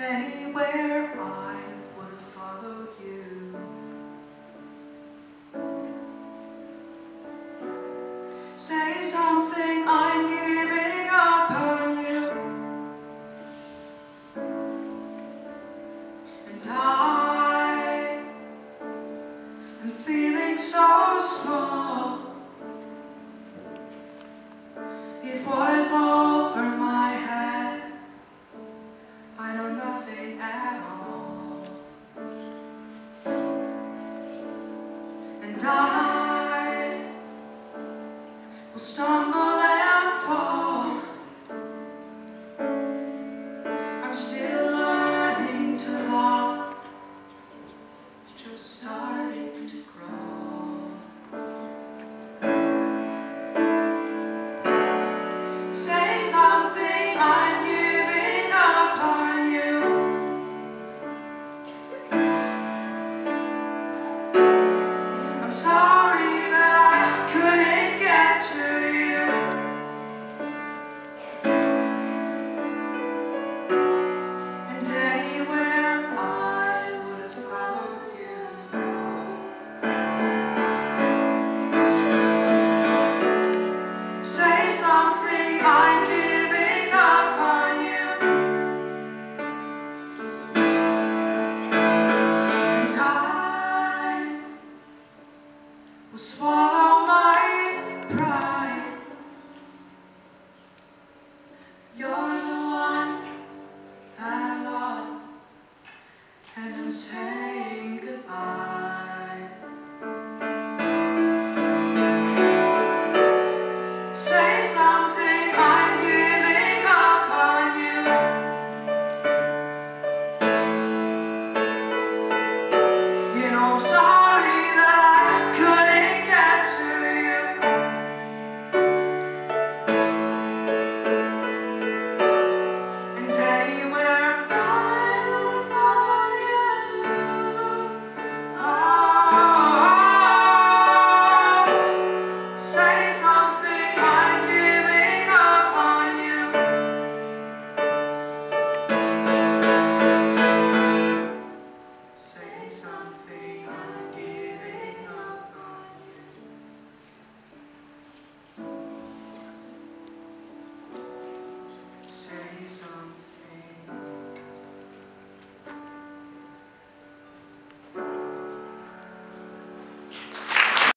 anywhere I would have followed you. Say something, I'm giving up on you. And I am feeling so small. It was over my head. I know nothing at all. And I will stumble and fall. I'm still learning to love, just starting to grow. Say something, I'm giving up on you. I'm sorry that I couldn't get to you. And anywhere I would have followed you. Say something, I'm giving up on you. And I will swallow my pride. You're the one I love, and I'm saying